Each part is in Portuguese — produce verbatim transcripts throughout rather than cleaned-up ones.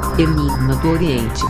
Enigma do Oriente.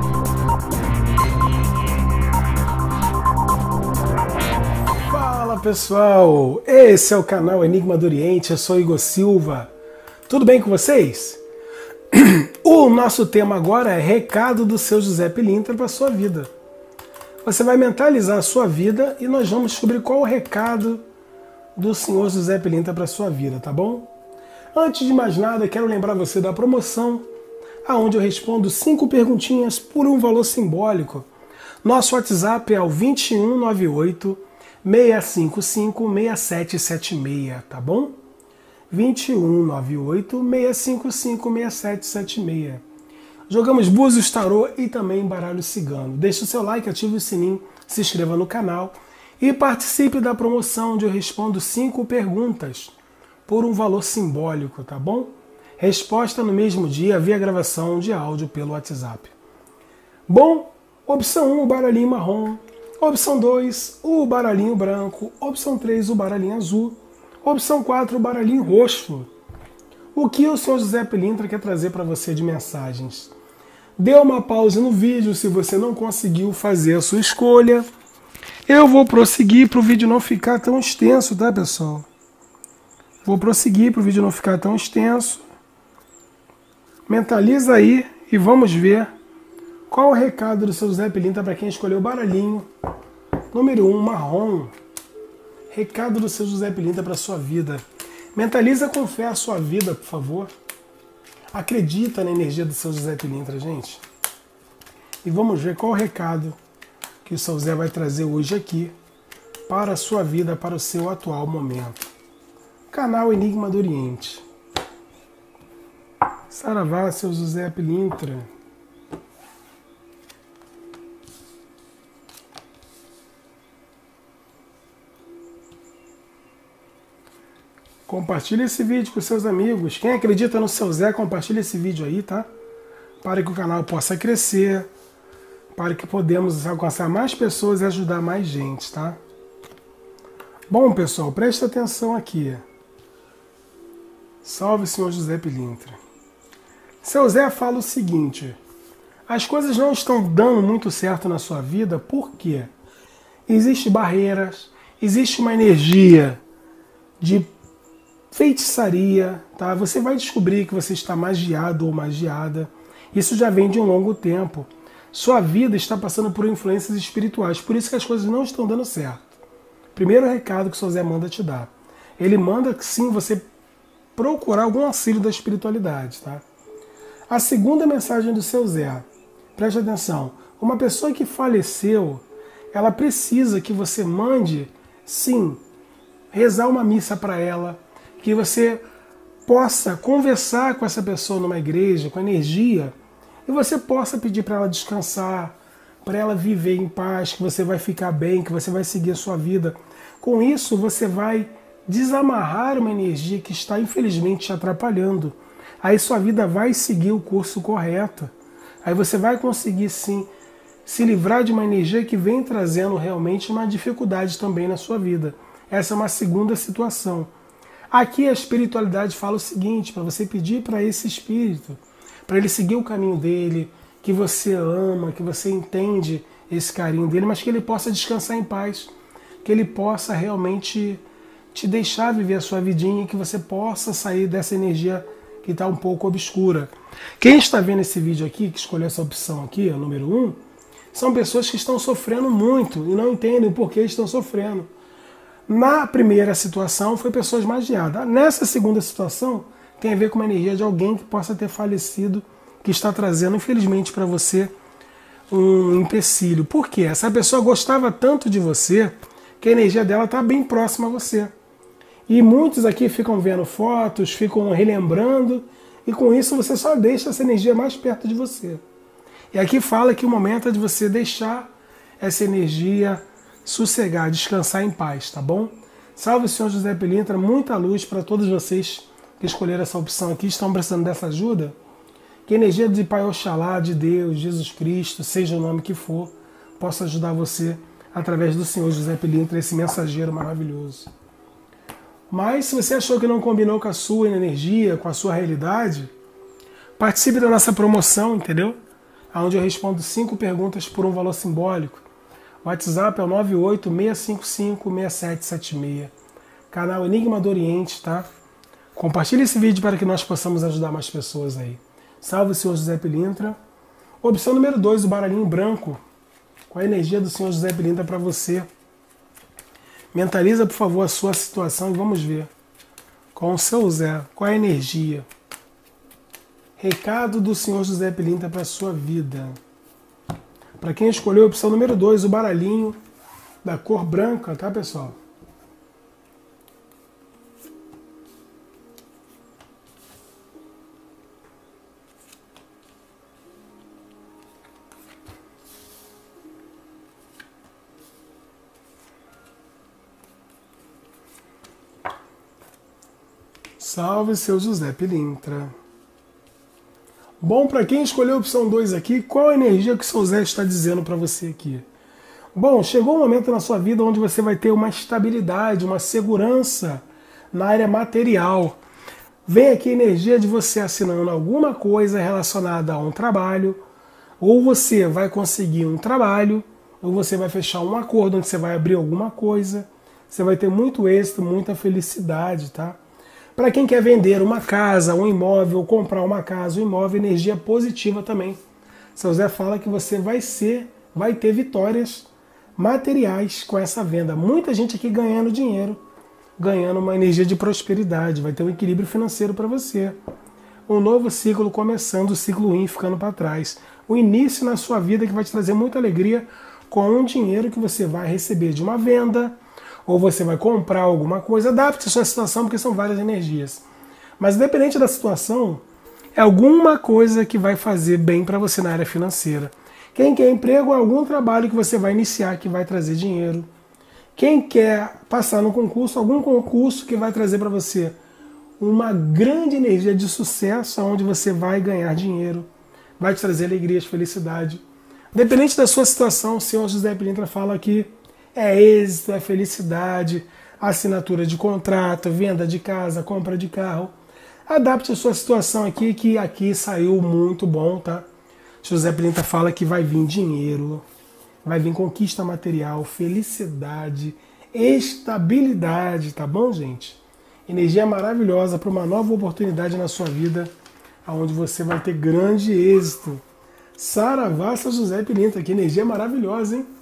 Fala pessoal, esse é o canal Enigma do Oriente, eu sou Igor Silva. Tudo bem com vocês? O nosso tema agora é recado do seu José Pilintra para a sua vida. Você vai mentalizar a sua vida e nós vamos descobrir qual o recado do senhor José Pilintra para a sua vida, tá bom? Antes de mais nada, quero lembrar você da promoção, aonde eu respondo cinco perguntinhas por um valor simbólico. Nosso WhatsApp é o dois um nove oito, seis cinco cinco, seis sete sete seis, tá bom? dois um nove oito, seis cinco cinco, seis sete sete seis. Jogamos búzios, tarô e também baralho cigano. Deixe o seu like, ative o sininho, se inscreva no canal e participe da promoção onde eu respondo cinco perguntas por um valor simbólico, tá bom? Resposta no mesmo dia via gravação de áudio pelo WhatsApp. Bom, opção um, o baralhinho marrom. Opção dois, o baralhinho branco. Opção três, o baralhinho azul. Opção quatro, o baralhinho roxo. O que o senhor José Pilintra quer trazer para você de mensagens? Dê uma pausa no vídeo se você não conseguiu fazer a sua escolha. Eu vou prosseguir para o vídeo não ficar tão extenso, tá, pessoal? Vou prosseguir para o vídeo não ficar tão extenso. Mentaliza aí e vamos ver qual o recado do seu José Pilintra para quem escolheu o baralhinho número um, marrom. Recado do seu José Pilintra para a sua vida. Mentaliza com fé a sua vida, por favor. Acredita na energia do seu José Pilintra, gente. E vamos ver qual o recado que o seu Zé vai trazer hoje aqui para a sua vida, para o seu atual momento. Canal Enigma do Oriente. Saravá, seu José Pilintra. Compartilhe esse vídeo com seus amigos. Quem acredita no seu Zé, compartilhe esse vídeo aí, tá? Para que o canal possa crescer, para que podemos alcançar mais pessoas e ajudar mais gente, tá? Bom, pessoal, presta atenção aqui. Salve, senhor José Pilintra. Seu Zé fala o seguinte: as coisas não estão dando muito certo na sua vida, por quê? Existem barreiras, existe uma energia de feitiçaria, tá? Você vai descobrir que você está magiado ou magiada. Isso já vem de um longo tempo. Sua vida está passando por influências espirituais, por isso que as coisas não estão dando certo. Primeiro recado que o seu Zé manda te dar. Ele manda que sim, você procurar algum auxílio da espiritualidade, tá? A segunda mensagem do seu Zé, preste atenção, uma pessoa que faleceu, ela precisa que você mande, sim, rezar uma missa para ela, que você possa conversar com essa pessoa numa igreja, com energia, e você possa pedir para ela descansar, para ela viver em paz, que você vai ficar bem, que você vai seguir a sua vida. Com isso, você vai desamarrar uma energia que está, infelizmente, te atrapalhando. Aí sua vida vai seguir o curso correto. Aí você vai conseguir, sim, se livrar de uma energia que vem trazendo realmente uma dificuldade também na sua vida. Essa é uma segunda situação. Aqui a espiritualidade fala o seguinte, para você pedir para esse espírito, para ele seguir o caminho dele, que você ama, que você entende esse carinho dele, mas que ele possa descansar em paz, que ele possa realmente te deixar viver a sua vidinha e que você possa sair dessa energia que está um pouco obscura. Quem está vendo esse vídeo aqui, que escolheu essa opção aqui, a número um, são pessoas que estão sofrendo muito e não entendem o porquê estão sofrendo. Na primeira situação foi pessoas magiadas. Nessa segunda situação tem a ver com uma energia de alguém que possa ter falecido, que está trazendo, infelizmente, para você um empecilho. Por quê? Essa pessoa gostava tanto de você que a energia dela está bem próxima a você. E muitos aqui ficam vendo fotos, ficam relembrando, e com isso você só deixa essa energia mais perto de você. E aqui fala que o momento é de você deixar essa energia sossegar, descansar em paz, tá bom? Salve, senhor José Pilintra, muita luz para todos vocês que escolheram essa opção aqui, estão precisando dessa ajuda. Que a energia de Pai Oxalá, de Deus, Jesus Cristo, seja o nome que for, possa ajudar você através do senhor José Pilintra, esse mensageiro maravilhoso. Mas se você achou que não combinou com a sua energia, com a sua realidade, Participe da nossa promoção, entendeu? Onde eu respondo cinco perguntas por um valor simbólico. O WhatsApp é o nove oito seis cinco cinco seis sete sete seis. Canal Enigma do Oriente, tá? Compartilhe esse vídeo para que nós possamos ajudar mais pessoas aí. Salve o senhor José Pilintra. Opção número dois, o baralhinho branco. Qual a energia do senhor José Pilintra para você? Mentaliza, por favor, a sua situação e vamos ver. Com o seu Zé, qual é a energia? Recado do senhor José Pilintra para a sua vida. Para quem escolheu a opção número dois, o baralhinho da cor branca, tá, pessoal? Salve, seu José Pilintra. Bom, para quem escolheu a opção dois aqui, qual a energia que o seu Zé está dizendo para você aqui? Bom, chegou um momento na sua vida onde você vai ter uma estabilidade, uma segurança na área material. Vem aqui a energia de você assinando alguma coisa relacionada a um trabalho, ou você vai conseguir um trabalho, ou você vai fechar um acordo onde você vai abrir alguma coisa. Você vai ter muito êxito, muita felicidade, tá? Para quem quer vender uma casa, um imóvel, ou comprar uma casa, um imóvel, energia positiva também. Seu Zé fala que você vai ser, vai ter vitórias materiais com essa venda. Muita gente aqui ganhando dinheiro, ganhando uma energia de prosperidade, vai ter um equilíbrio financeiro para você. Um novo ciclo começando, o ciclo ruim ficando para trás. O início na sua vida que vai te trazer muita alegria com um dinheiro que você vai receber de uma venda, ou você vai comprar alguma coisa. Adapte a sua situação, porque são várias energias. Mas independente da situação, é alguma coisa que vai fazer bem para você na área financeira. Quem quer emprego, é algum trabalho que você vai iniciar que vai trazer dinheiro. Quem quer passar no concurso, algum concurso que vai trazer para você uma grande energia de sucesso, onde você vai ganhar dinheiro, vai te trazer alegrias, felicidade. Independente da sua situação, o senhor José Pilintra fala que é êxito, é felicidade, assinatura de contrato, venda de casa, compra de carro. Adapte a sua situação aqui, que aqui saiu muito bom, tá? José Pilintra fala que vai vir dinheiro, vai vir conquista material, felicidade, estabilidade, tá bom, gente? Energia maravilhosa para uma nova oportunidade na sua vida, onde você vai ter grande êxito. Saravá, seu José Pilintra, que energia maravilhosa, hein?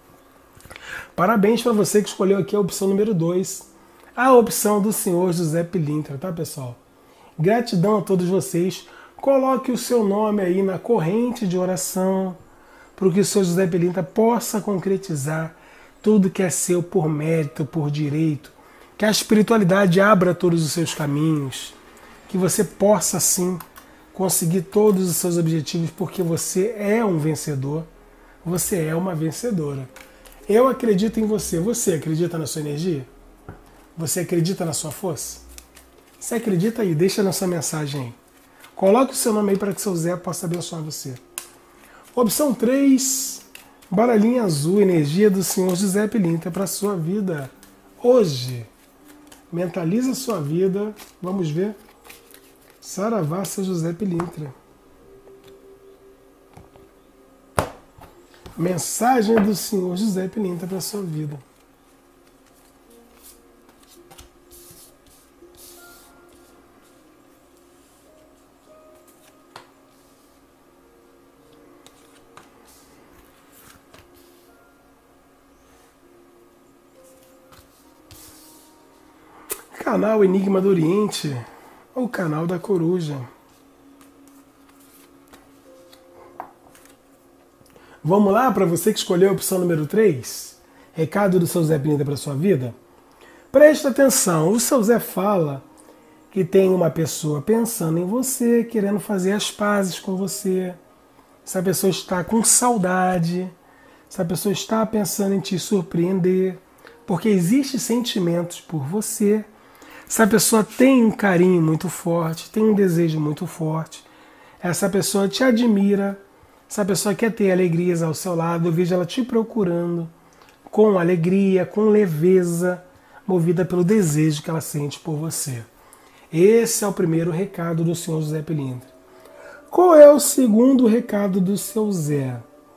Parabéns para você que escolheu aqui a opção número dois, a opção do senhor José Pilintra, tá, pessoal? Gratidão a todos vocês. Coloque o seu nome aí na corrente de oração, para que o senhor José Pilintra possa concretizar tudo que é seu por mérito, por direito. Que a espiritualidade abra todos os seus caminhos. Que você possa, sim, conseguir todos os seus objetivos, porque você é um vencedor. Você é uma vencedora. Eu acredito em você. Você acredita na sua energia? Você acredita na sua força? Se acredita aí, deixa na sua mensagem aí. Coloque o seu nome aí para que seu Zé possa abençoar você. Opção três, baralhinha azul, energia do senhor José Pilintra para a sua vida hoje. Mentaliza a sua vida. Vamos ver. Saravá, seu José Pilintra. Mensagem do senhor José Pilintra para a sua vida. Canal Enigma do Oriente, o canal da coruja. Vamos lá, para você que escolheu a opção número três, recado do seu Zé Pilintra para sua vida? Presta atenção, o seu Zé fala que tem uma pessoa pensando em você, querendo fazer as pazes com você. Essa pessoa está com saudade, essa pessoa está pensando em te surpreender, porque existem sentimentos por você. Essa pessoa tem um carinho muito forte, tem um desejo muito forte. Essa pessoa te admira. Essa pessoa quer ter alegrias ao seu lado, eu vejo ela te procurando com alegria, com leveza, movida pelo desejo que ela sente por você. Esse é o primeiro recado do senhor José Pilintra. Qual é o segundo recado do seu Zé?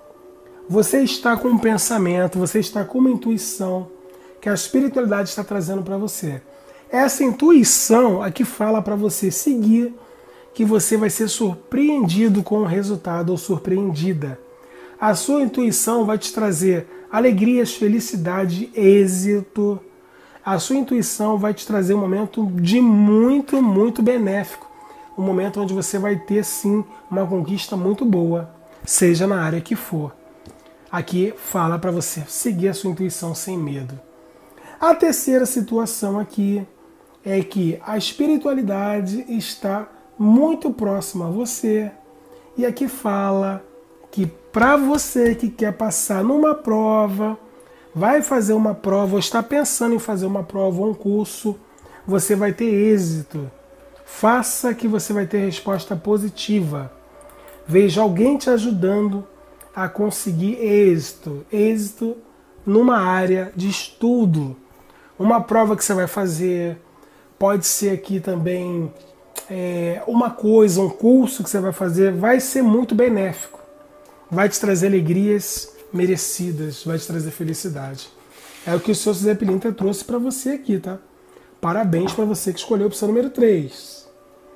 Você está com um pensamento, você está com uma intuição que a espiritualidade está trazendo para você. Essa intuição aqui fala para você seguir, que você vai ser surpreendido com o resultado ou surpreendida. A sua intuição vai te trazer alegrias, felicidade, êxito. A sua intuição vai te trazer um momento de muito, muito benéfico. Um momento onde você vai ter, sim, uma conquista muito boa, seja na área que for. Aqui fala para você seguir a sua intuição sem medo. A terceira situação aqui é que a espiritualidade está muito próxima a você. E aqui fala que para você que quer passar numa prova, vai fazer uma prova, ou está pensando em fazer uma prova ou um curso, você vai ter êxito. Faça que você vai ter resposta positiva. Veja alguém te ajudando a conseguir êxito. Êxito numa área de estudo. Uma prova que você vai fazer, pode ser aqui também é, uma coisa, um curso que você vai fazer, vai ser muito benéfico. Vai te trazer alegrias merecidas, vai te trazer felicidade. É o que o seu Zé Pilintra trouxe para você aqui, tá? Parabéns para você que escolheu a opção número três.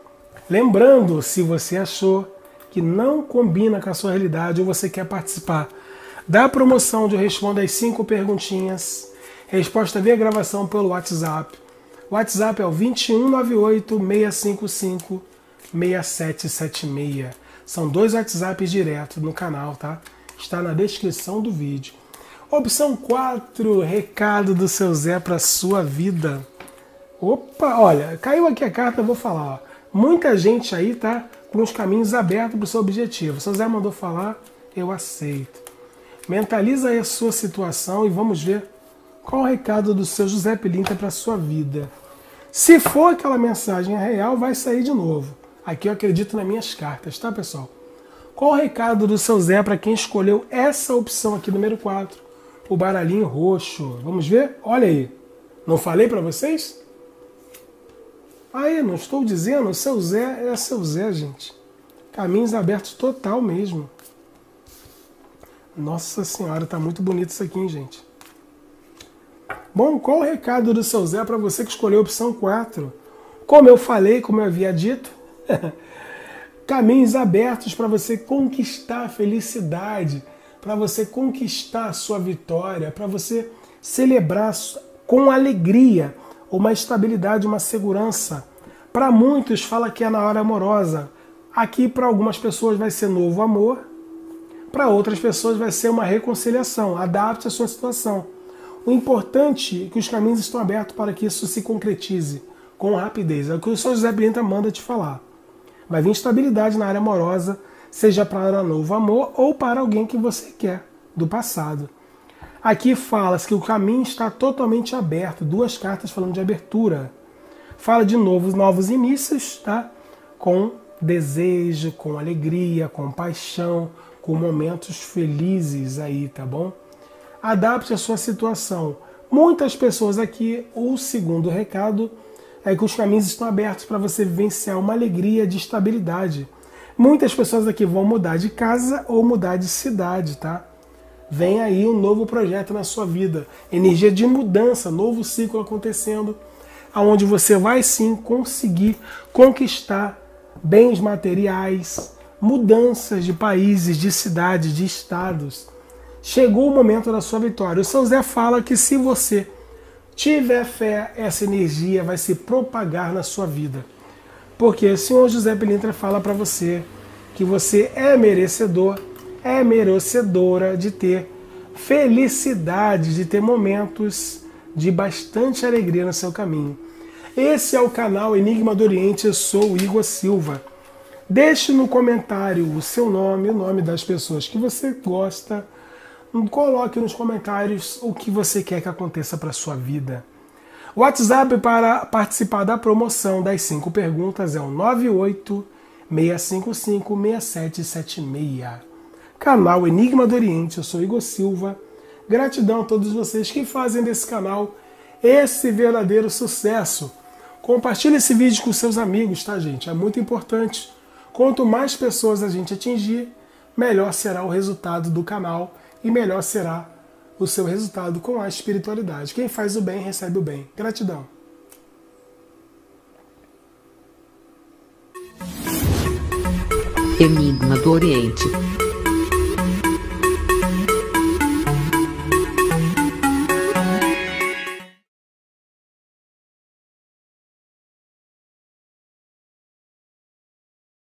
Lembrando, se você achou que não combina com a sua realidade ou você quer participar da promoção de Eu Respondo as cinco perguntinhas, resposta via gravação pelo WhatsApp. O WhatsApp é o dois um nove oito, seis cinco cinco, seis sete sete seis. São dois WhatsApps direto no canal, tá? Está na descrição do vídeo. Opção quatro, recado do seu Zé para sua vida. Opa, olha, caiu aqui a carta, eu vou falar. Ó. Muita gente aí tá com os caminhos abertos para o seu objetivo. O seu Zé mandou falar, eu aceito. Mentaliza aí a sua situação e vamos ver qual o recado do seu José Pilintra para sua vida. Se for aquela mensagem real, vai sair de novo. Aqui eu acredito nas minhas cartas, tá, pessoal? Qual o recado do seu Zé para quem escolheu essa opção aqui, número quatro? O baralhinho roxo. Vamos ver? Olha aí. Não falei para vocês? Aí, não estou dizendo? O seu Zé é seu Zé, gente. Caminhos abertos total mesmo. Nossa Senhora, tá muito bonito isso aqui, hein, gente? Bom, qual o recado do seu Zé para você que escolheu a opção quatro? Como eu falei, como eu havia dito, caminhos abertos para você conquistar a felicidade, para você conquistar a sua vitória, para você celebrar com alegria uma estabilidade, uma segurança. Para muitos fala que é na hora amorosa. Aqui para algumas pessoas vai ser novo amor, para outras pessoas vai ser uma reconciliação. Adapte a sua situação. O importante é que os caminhos estão abertos para que isso se concretize com rapidez. É o que o seu José Pilintra manda te falar. Vai vir estabilidade na área amorosa, seja para novo amor ou para alguém que você quer, do passado. Aqui fala-se que o caminho está totalmente aberto. Duas cartas falando de abertura. Fala de novos, novos inícios, tá? Com desejo, com alegria, com paixão, com momentos felizes aí, tá bom? Adapte a sua situação. Muitas pessoas aqui, o segundo recado é que os caminhos estão abertos para você vivenciar uma alegria de estabilidade. Muitas pessoas aqui vão mudar de casa ou mudar de cidade, tá? Vem aí um novo projeto na sua vida. Energia de mudança, novo ciclo acontecendo, onde você vai sim conseguir conquistar bens materiais, mudanças de países, de cidades, de estados. Chegou o momento da sua vitória. O seu Zé fala que se você tiver fé, essa energia vai se propagar na sua vida. Porque o senhor José Pilintra fala para você que você é merecedor, é merecedora de ter felicidade, de ter momentos de bastante alegria no seu caminho. Esse é o canal Enigma do Oriente, eu sou o Igor Silva. Deixe no comentário o seu nome, o nome das pessoas que você gosta. Coloque nos comentários o que você quer que aconteça para a sua vida. O WhatsApp para participar da promoção das cinco perguntas é o nove oito, seis cinco cinco, seis sete sete seis. Canal Enigma do Oriente, eu sou Igor Silva. Gratidão a todos vocês que fazem desse canal esse verdadeiro sucesso. Compartilhe esse vídeo com seus amigos, tá, gente? É muito importante. Quanto mais pessoas a gente atingir, melhor será o resultado do canal e melhor será o seu resultado com a espiritualidade. Quem faz o bem, recebe o bem. Gratidão. Enigma do Oriente.